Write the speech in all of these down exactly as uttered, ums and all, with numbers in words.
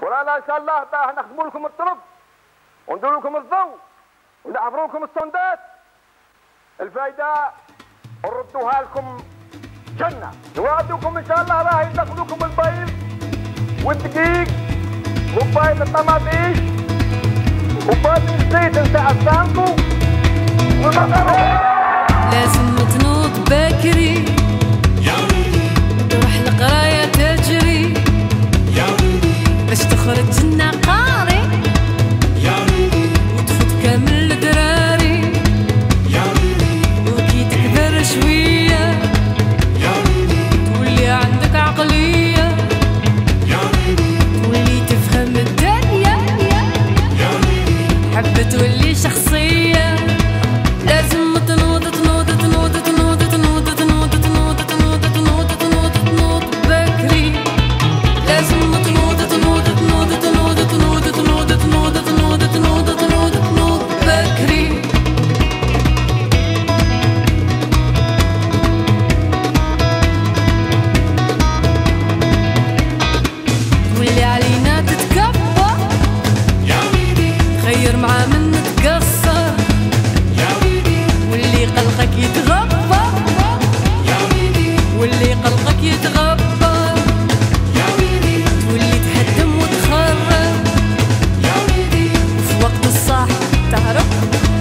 ورانا ان شاء الله باه نخدموا لكم الطرق ونديروا لكم الضوء ونعبروا لكم الصندات. الفايده نردوها لكم جنه. نوعدوكم ان شاء الله راهي ناخذوكم البيض والدقيق وبايض الطماطيش وبايض الزيت نتاع السانكو والمكرونه. لازم تنوض بكري تروح القرايه تجري باش تخرج لنا قاري وتفوت كامل الدراري وكي تكبر شويه تولي عندك عقليه تولي تفهم الدنيا حبة تولي شخصيه. لازم تنوض تنوض تنوض تنوض تنوض تنوض تنوض تنوض تنوض تنوض تنوض بكري. لازم تنوض تنوض تنوض تنوض تنوض تنوض تنوض تنوض تنوض تنوض تنوض بكري. تولي علينا تتكبر تغير مع من تقصر واللي قلقك يتغبر واللي قلقك يتغبر تولي تهدم وتخرب وفي وقت الصح تعرف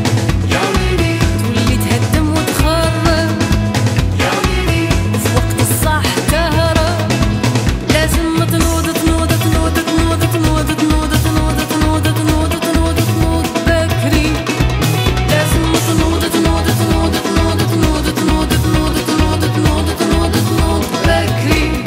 تولي تهدم وتخرب وفي وقت الصح تهرب. لازم تنوض تنوض تنوض تنوض تنوض تنوض تنوض تنوض تنوض تنوض تنوض بكري. لازم تنوض تنوض تنوض تنوض تنوض تنوض تنوض تنوض تنوض تنوض تنوض بكري.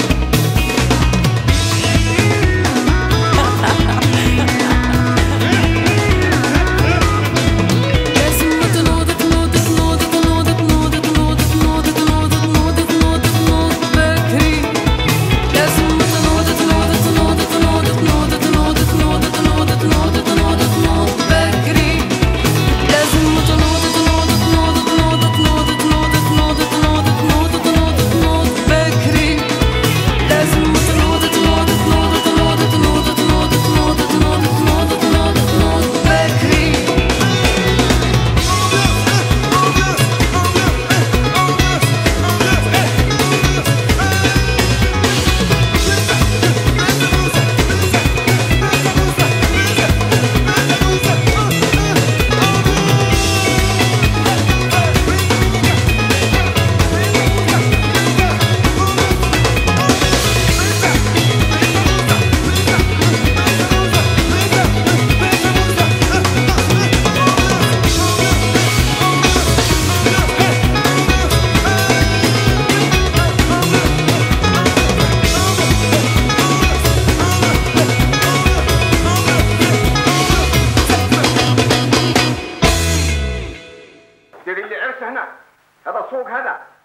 لازم تنوض تنوض تنوض تنوض تنوض تنوض تنوض تنوض تنوض تنوض تنوض بكري. لازم تنوض تنوض تنوض تنوض تنوض تنوض تنوض تنوض تنوض تنوض تنوض بكري. لازم تنوض تنوض تنوض تنوض تنوض تنوض تنوض تنوض تنوض تنوض تنوض بكري. لازم تنوض تنوض تنوض تنوض تنوض تنوض تنوض تنوض تنوض تنوض تنوض بكري. ديري لي عرس هنا، هذا سوق هذا.